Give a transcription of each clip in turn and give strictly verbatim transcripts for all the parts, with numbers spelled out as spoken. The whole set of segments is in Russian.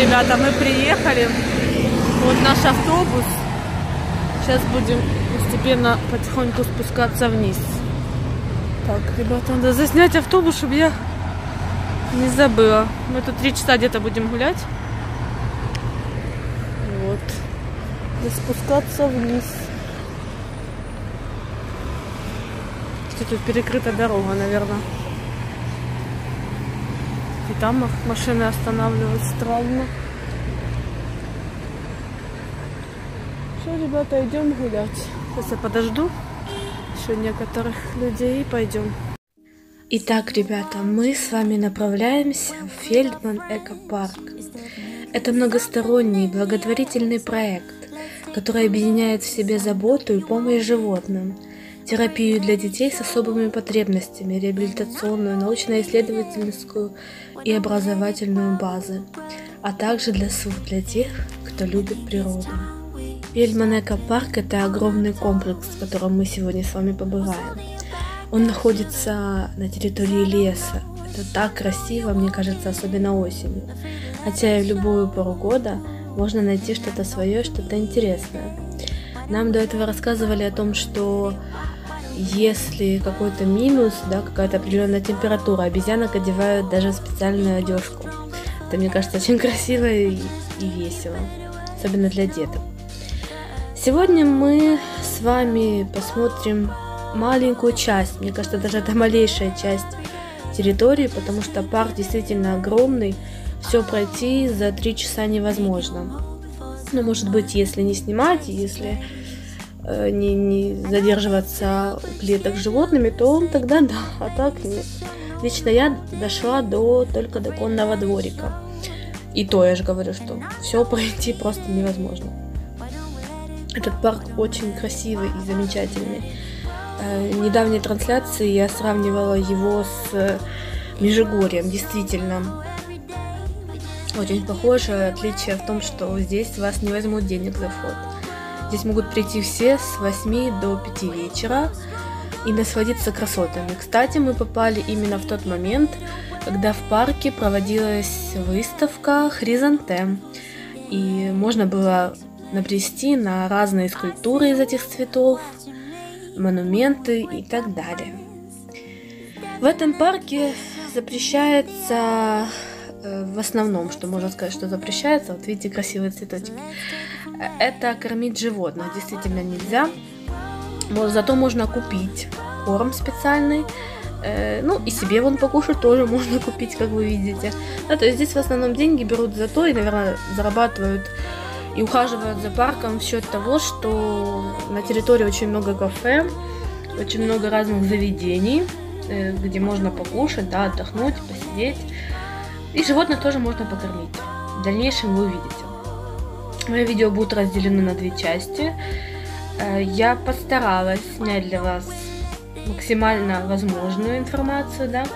ребята, мы приехали. Вот наш автобус. Сейчас будем постепенно потихоньку спускаться вниз. Так, ребята, надо заснять автобус, чтобы я не забыла. Мы тут три часа где-то будем гулять. Вот. И спускаться вниз. Что тут перекрыта дорога, наверное. И там машины останавливаются странно. Все, ребята, идем гулять. Сейчас я подожду еще некоторых людей и пойдем. Итак, ребята, мы с вами направляемся в Фельдман Экопарк. Это многосторонний благотворительный проект, который объединяет в себе заботу и помощь животным, терапию для детей с особыми потребностями, реабилитационную, научно-исследовательскую и образовательную базы, а также для, для тех, кто любит природу. Фельдман Экопарк – это огромный комплекс, в котором мы сегодня с вами побываем. Он находится на территории леса. Это так красиво, мне кажется, особенно осенью. Хотя и в любую пору года можно найти что-то свое, что-то интересное. Нам до этого рассказывали о том, что если какой-то минус, да, какая-то определенная температура, обезьянок одевают даже специальную одежку. Это, мне кажется, очень красиво и, и весело, особенно для деток. Сегодня мы с вами посмотрим маленькую часть, мне кажется, даже это малейшая часть территории, потому что парк действительно огромный, все пройти за три часа невозможно. Но, может быть, если не снимать, если э, не, не задерживаться у клеток с животными, то тогда да, а так нет. Лично я дошла до, только до конного дворика. И то я же говорю, что все пройти просто невозможно. Этот парк очень красивый и замечательный. В недавней трансляции я сравнивала его с Межигорьем. Действительно, очень похоже. Отличие в том, что здесь вас не возьмут денег за вход. Здесь могут прийти все с восьми до пяти вечера и насладиться красотами. Кстати, мы попали именно в тот момент, когда в парке проводилась выставка хризантем. И можно было набрести на разные скульптуры из этих цветов, монументы и так далее. В этом парке запрещается, в основном, что можно сказать, что запрещается, вот видите, красивые цветочки, это кормить животных, действительно нельзя. Вот, зато можно купить корм специальный, э, ну и себе вон покушать тоже можно купить, как вы видите. Да, то есть здесь в основном деньги берут за то и, наверное, зарабатывают и ухаживают за парком в счет того, что на территории очень много кафе, очень много разных заведений, где можно покушать, да, отдохнуть, посидеть. И животных тоже можно покормить. В дальнейшем вы увидите. Мои видео будут разделены на две части. Я постаралась снять для вас максимально возможную информацию, да.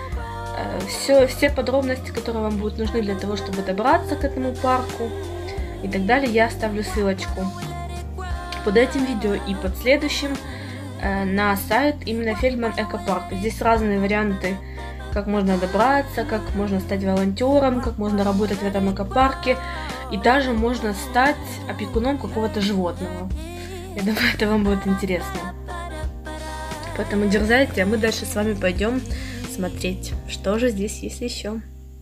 Все, все подробности, которые вам будут нужны для того, чтобы добраться к этому парку и так далее, я оставлю ссылочку под этим видео и под следующим э, на сайт именно Фельдман Экопарк. Здесь разные варианты, как можно добраться, как можно стать волонтером, как можно работать в этом экопарке, и даже можно стать опекуном какого-то животного. Я думаю, это вам будет интересно. Поэтому дерзайте, а мы дальше с вами пойдем смотреть, что же здесь есть еще.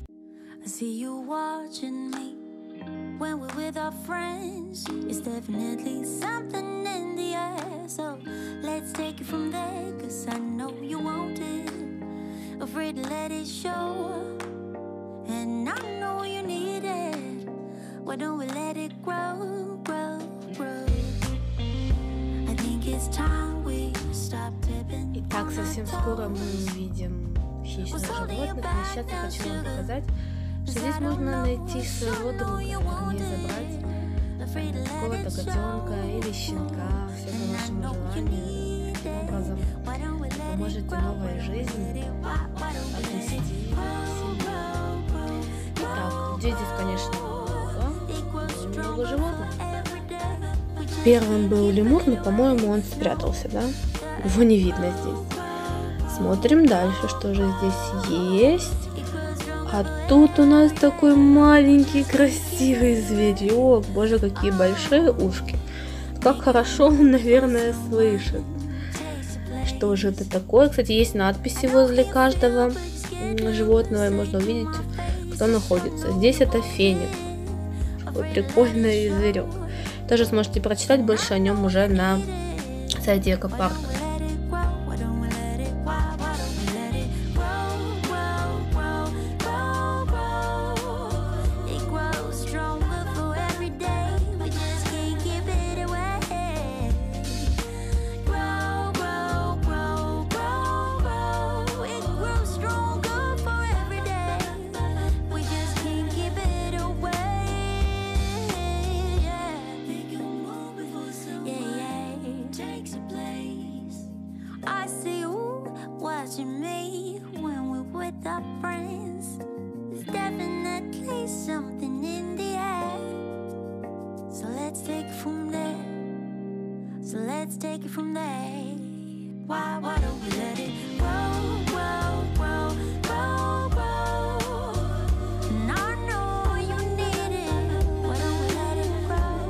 When we're with our friends, it's definitely something in the air. So let's take it from there, cause I know you want it. Afraid to let it show, and I know you need it. Why don't we let it grow, grow, grow? I think it's time we stop tipping. Итак, совсем скоро мы увидим хищных животных. Но сейчас я хочу вам показать, что здесь можно найти своего друга, вернее забрать какого-то котенка или щенка, все по вашему желанию. Таким образом вы можете новой жизни отнести семью. Итак, людей здесь, конечно, много, очень много животных. Первым был лемур, но, по-моему, он спрятался, да? Его не видно здесь. Смотрим дальше, что же здесь есть. А тут у нас такой маленький красивый зверек. Боже, какие большие ушки. Как хорошо он, наверное, слышит. Что же это такое? Кстати, есть надписи возле каждого животного, и можно увидеть, кто находится. Здесь это феникс. Такой прикольный зверек. Тоже сможете прочитать больше о нем уже на сайте экопарка. Watching me when we're with our friends. There's definitely something in the air. So let's take it from there. So let's take it from there. Why, why don't we let it roll, roll, roll, roll, roll? And I know you need it. Why don't we let it roll?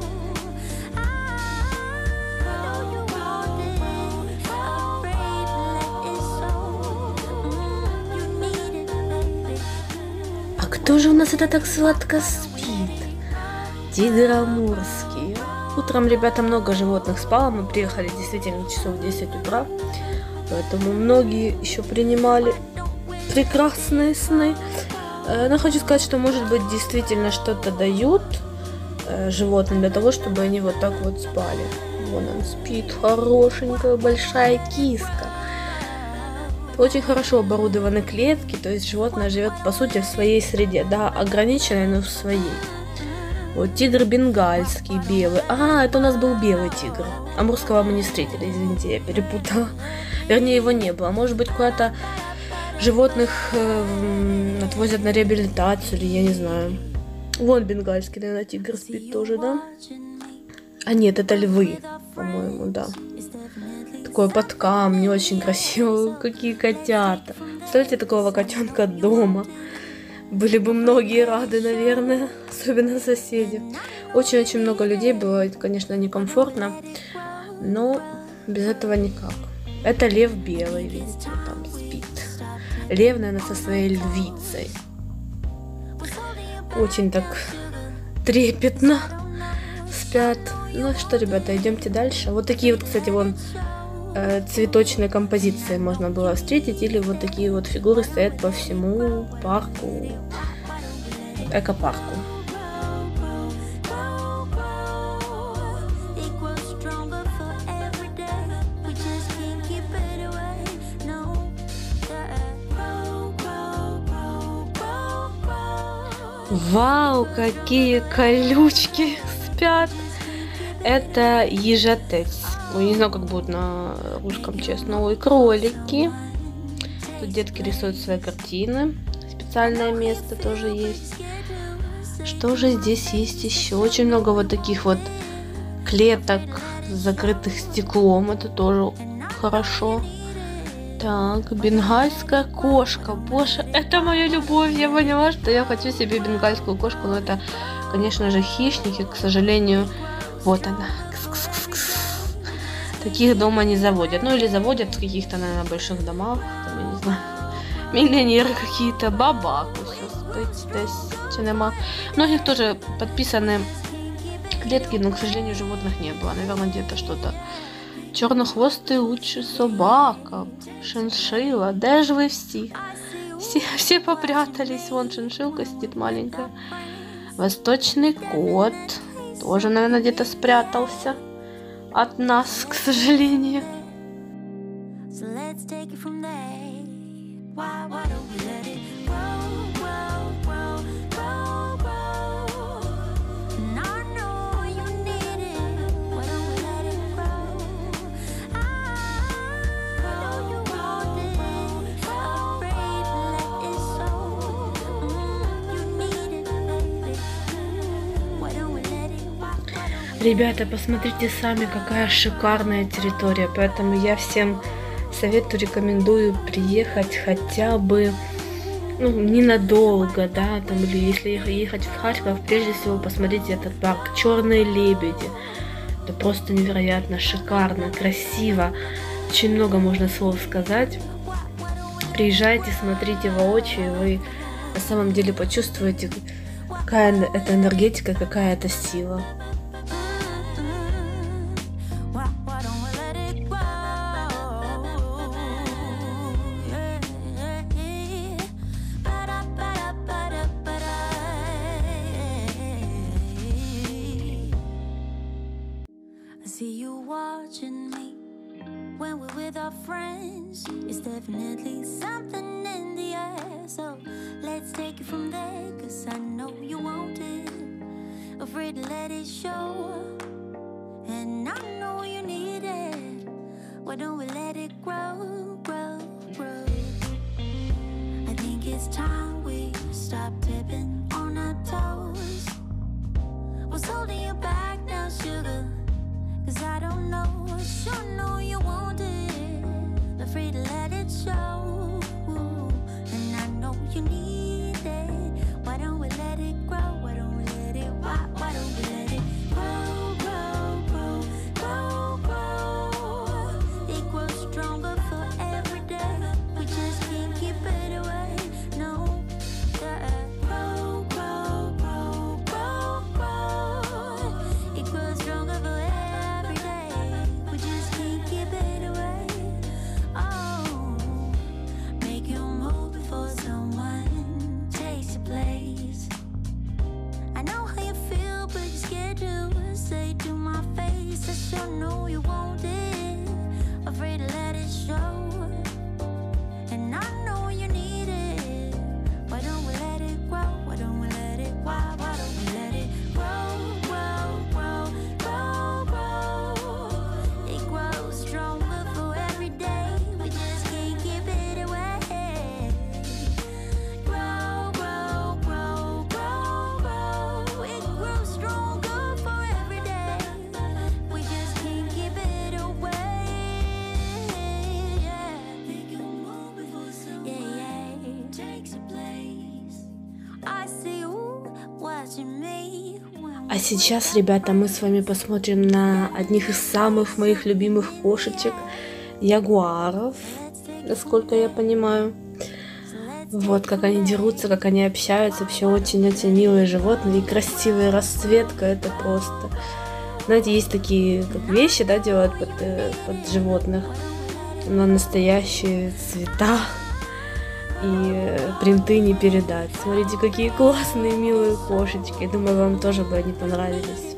I know you want it. Afraid to let it show. Mm, you need it, baby. А кто же у нас это так сладко спит? Тигр амурский. Утром, ребята, много животных спало. Мы приехали действительно часов в десять утра. Поэтому многие еще принимали прекрасные сны. Но хочу сказать, что, может быть, действительно что-то дают животным для того, чтобы они вот так вот спали. Вон он спит, хорошенькая большая киска. Очень хорошо оборудованы клетки, то есть животное живет, по сути, в своей среде. Да, ограниченной, но в своей. Вот тигр бенгальский, белый. А, это у нас был белый тигр. Амурского мы не встретили, извините, я перепутала. Вернее, его не было. Может быть, куда-то животных э, отвозят на реабилитацию, или я не знаю. Вон бенгальский, наверное, тигр спит тоже, да? А нет, это львы, по-моему, да. Такой под камнем, очень красиво. Какие котята. Представляете, такого котенка дома. Были бы многие рады, наверное, особенно соседи. Очень-очень много людей было, это, конечно, некомфортно, но без этого никак. Это лев белый, видите, там спит. Лев, наверное, со своей львицей. Очень так трепетно спят. Ну что, ребята, идемте дальше. Вот такие вот, кстати, вон э, цветочные композиции можно было встретить. Или вот такие вот фигуры стоят по всему парку, экопарку. Вау, какие колючки спят! Это ежатец. Ой, не знаю, как будет на русском, честно. Ой, кролики. Тут детки рисуют свои картины. Специальное место тоже есть. Что же здесь есть еще? Очень много вот таких вот клеток, закрытых стеклом. Это тоже хорошо. Так, бенгальская кошка. Боже, это моя любовь. Я поняла, что я хочу себе бенгальскую кошку. Но это, конечно же, хищники. К сожалению, вот она. Кс-кс-кс-кс. Таких дома не заводят. Ну, или заводят в каких-то, наверное, больших домах. Там, я не знаю, миллионеры какие-то. Бабаку. Здесь нема. Многих тоже подписаны клетки, но, к сожалению, животных не было. Наверное, где-то что-то. Чорнохвостий лучший собака, шиншила. Де ж ви всі? Все, все попрятались. Вон шиншилка сидит маленькая. Восточный кот. Тоже, наверное, где-то спрятался от нас, к сожалению. Ребята, посмотрите сами, какая шикарная территория. Поэтому я всем советую, рекомендую приехать хотя бы ну, ненадолго, да, там, или если ехать в Харьков, прежде всего посмотрите этот парк «Черные лебеди». Это просто невероятно шикарно, красиво. Очень много можно слов сказать. Приезжайте, смотрите воочию, вы на самом деле почувствуете, какая это энергетика, какая это сила. See you watching me when we're with our friends. It's definitely something in the air. So let's take it from there, cause I know you want it. Afraid to let it show. And I know you need it. Why don't we let it grow, grow, grow? I think it's time we stop tipping on our toes. What's holding you back now, sugar? Cause I don't know, sure know you want it. Afraid to let it show. And I know you need it. Why don't we let it grow? Why don't we let it, why, why don't we let it grow, grow, grow, grow, grow? It grows stronger for every day. We just can't keep it away, no. Yeah. Grow, grow, grow, grow, grow. It grows stronger for every day. А сейчас, ребята, мы с вами посмотрим на одних из самых моих любимых кошечек, ягуаров, насколько я понимаю. Вот, как они дерутся, как они общаются, вообще очень-очень милые животные и красивая расцветка, это просто... Знаете, есть такие как вещи, да, делают под, под животных, но настоящие цвета и принты не передать. Смотрите, какие классные, милые кошечки. Думаю, вам тоже бы они понравились.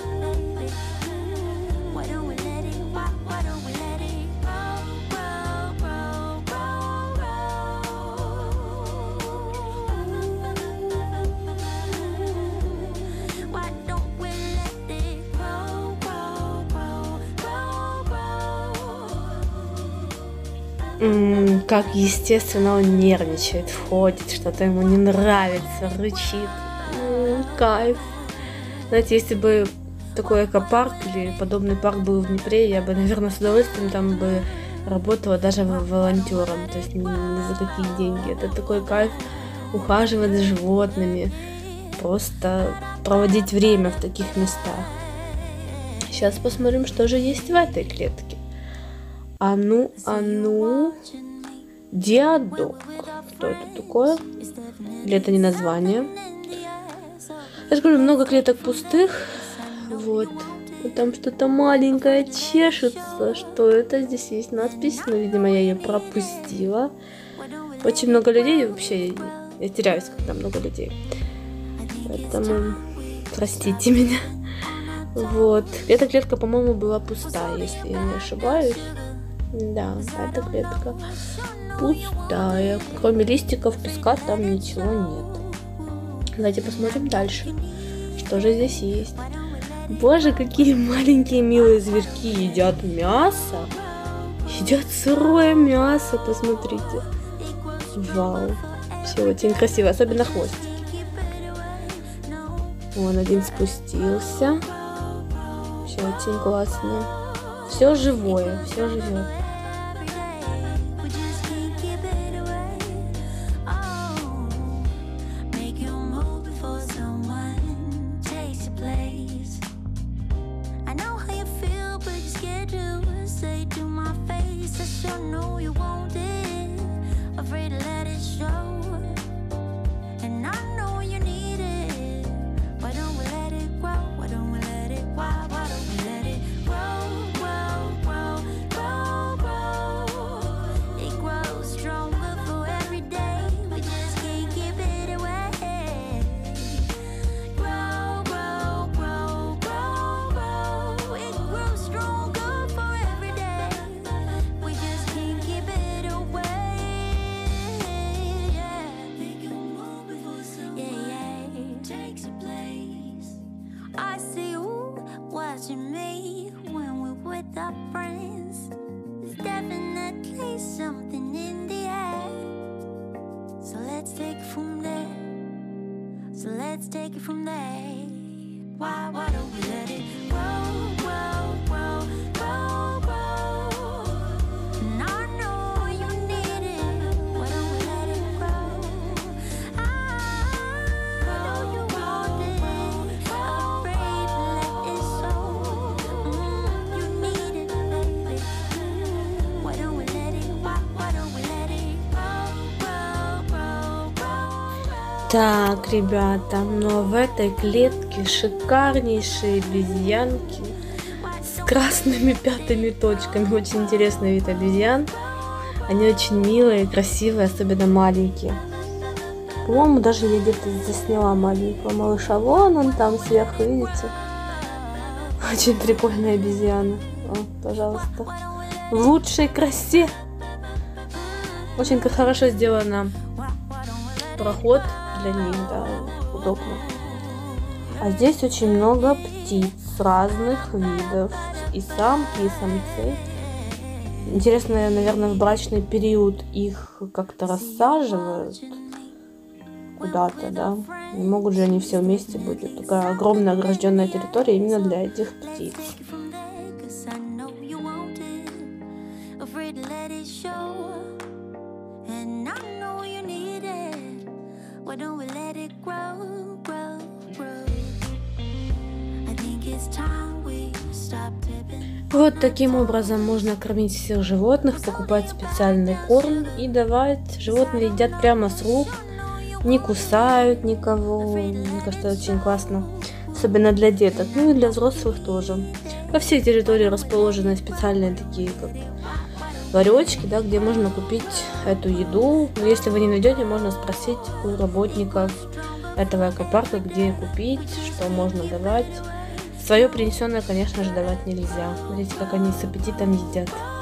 М-м, как естественно он нервничает, входит, что-то ему не нравится, рычит. М-м, кайф. Знаете, если бы такой экопарк или подобный парк был в Днепре, я бы, наверное, с удовольствием там бы работала даже волонтером, то есть не, не за какие деньги. Это такой кайф ухаживать за животными, просто проводить время в таких местах. Сейчас посмотрим, что же есть в этой клетке. А ну, а ну, диадок. Что это такое? Или это не название? Я скажу, много клеток пустых. Вот. И там что-то маленькое чешется. Что это? Здесь есть надпись, но, видимо, я ее пропустила. Очень много людей. Вообще, я теряюсь, когда много людей. Поэтому простите меня. Вот. Эта клетка, по-моему, была пустая, если я не ошибаюсь. Да, эта клетка пустая. Кроме листиков, песка там ничего нет. Давайте посмотрим дальше. Что же здесь есть? Боже, какие маленькие милые зверьки едят мясо. Едят сырое мясо, посмотрите. Вау. Все очень красиво, особенно хвостики. Вон один спустился. Все очень классно. Все живое, все живет. to me when we're with our friends. There's definitely something in the air. So let's take it from there. So let's take it from there. Why, why don't we let it grow, grow, grow, grow, grow? And I know you need it. Why don't we let it grow? I know you want it. Afraid to let it show. Mm, you need it, baby. Why don't we let it? Why, why don't we let it grow, grow, grow, grow? Так, ребята, но в этой клетке шикарнейшие обезьянки с красными пятыми точками. Очень интересный вид обезьян. Они очень милые, красивые, особенно маленькие. По-моему, даже я где-то засняла маленького малыша. Вон он там сверху, видите? Очень прикольная обезьяна. О, пожалуйста. В лучшей красе. Очень хорошо сделано проход для них, да, удобно. А здесь очень много птиц разных видов, и самки, и самцы. Интересно, наверное, в брачный период их как-то рассаживают куда-то, да? Не могут же они все вместе быть. Такая огромная огражденная территория именно для этих птиц. Вот таким образом можно кормить всех животных, покупать специальный корм и давать. Животные едят прямо с рук, не кусают никого. Мне кажется, очень классно, особенно для деток, ну и для взрослых тоже. По всей территории расположены специальные такие как ларечки, да, где можно купить эту еду. Но если вы не найдете, можно спросить у работников этого экопарка, где купить, что можно давать. Свое принесенное, конечно же, давать нельзя. Смотрите, как они с аппетитом едят.